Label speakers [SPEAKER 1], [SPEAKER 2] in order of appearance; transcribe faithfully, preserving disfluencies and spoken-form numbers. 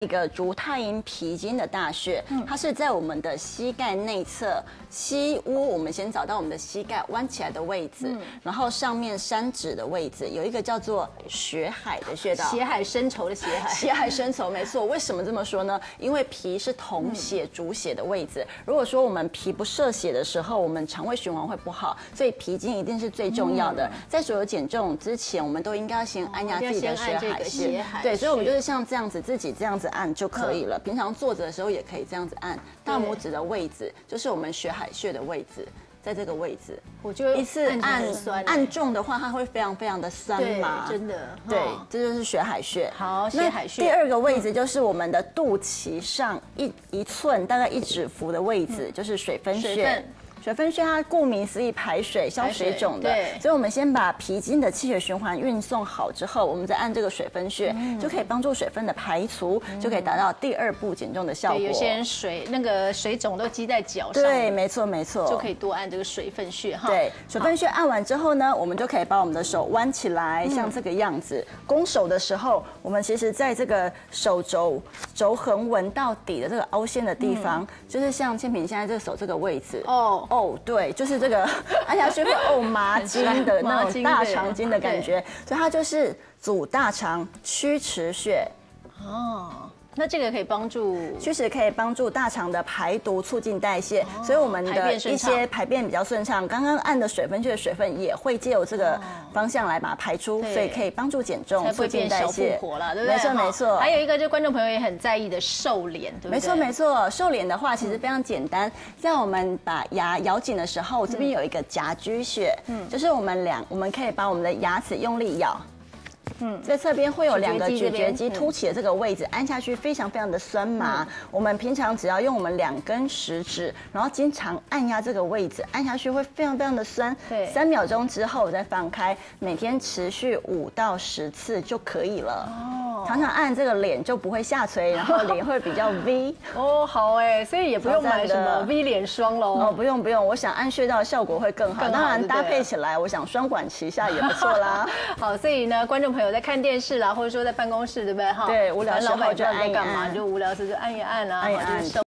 [SPEAKER 1] 一个足太阴脾经的大穴，它是在我们的膝盖内侧膝窝，我们先找到我们的膝盖弯起来的位置，然后上面山指的位置有一个叫做血海的穴道。
[SPEAKER 2] 血海深仇的血海，
[SPEAKER 1] 血海深仇，没错。为什么这么说呢？因为脾是统血主血的位置。如果说我们脾不摄血的时候，我们肠胃循环会不好，所以脾经一定是最重要的。在所有减重之前，我们都应该要先按压自己的血海穴。对，所以我们就是像这样子，自己这样子按就可以了。平常坐着的时候也可以这样子按，大拇指的位置就是我们血海穴的位置。在这个位置，
[SPEAKER 2] 我觉得
[SPEAKER 1] 一次按按重的话，它会非常非常的酸麻，
[SPEAKER 2] 真的。
[SPEAKER 1] 对，这就是血海穴。
[SPEAKER 2] 好，血海穴。
[SPEAKER 1] 第二个位置就是我们的肚脐上一一寸，大概一指幅的位置，就是水分穴。水分穴它顾名思义排水消水肿的，所以我们先把脾经的气血循环运送好之后，我们再按这个水分穴，嗯、就可以帮助水分的排除，嗯、就可以达到第二步减重的效果。
[SPEAKER 2] 有些人水那个水肿都积在脚上，
[SPEAKER 1] 对，没错没错，
[SPEAKER 2] 就可以多按这个水分穴哈。
[SPEAKER 1] 对，水分穴按完之后呢，我们就可以把我们的手弯起来，像这个样子。弓手的时候，我们其实在这个手肘肘横纹到底的这个凹陷的地方，嗯、就是像千萍现在这个手这个位置哦。哦，对，就是这个按下去会哦麻筋的那种大肠经的感觉，所以它就是阻大肠曲池穴。
[SPEAKER 2] 哦。那这个可以帮助
[SPEAKER 1] 曲池可以帮助大肠的排毒、促进代谢，哦、所以我们的一些排便比较顺畅。刚刚按的水分穴的水分也会借由这个方向来把它排出，所以可以帮助减重、促进代谢。
[SPEAKER 2] 活了，对不对？
[SPEAKER 1] 没错没错。
[SPEAKER 2] 还有一个就是观众朋友也很在意的瘦脸，对不对？
[SPEAKER 1] 没错没错。瘦脸的话其实非常简单，在我们把牙咬紧的时候，这边有一个夹居穴，嗯，就是我们两我们可以把我们的牙齿用力咬。嗯，在侧边会有两个咀嚼肌凸起的这个位置，按下去非常非常的酸麻。我们平常只要用我们两根食指，然后经常按压这个位置，按下去会非常非常的酸。对，三秒钟之后再放开，每天持续五到十次就可以了。哦，常常按这个脸就不会下垂，然后脸会比较 V。
[SPEAKER 2] 哦，好哎，所以也不用买什么 V 脸霜喽。
[SPEAKER 1] 哦，不用不用，我想按穴道的效果会更好。当然搭配起来，我想双管齐下也不错啦。
[SPEAKER 2] 好，所以呢，观众朋友在看电视啦，或者说在办公室，对不对？哈，
[SPEAKER 1] 对，无聊时候
[SPEAKER 2] 老板
[SPEAKER 1] 就按一
[SPEAKER 2] 干嘛？就无聊时就按一按啊，
[SPEAKER 1] 按一按。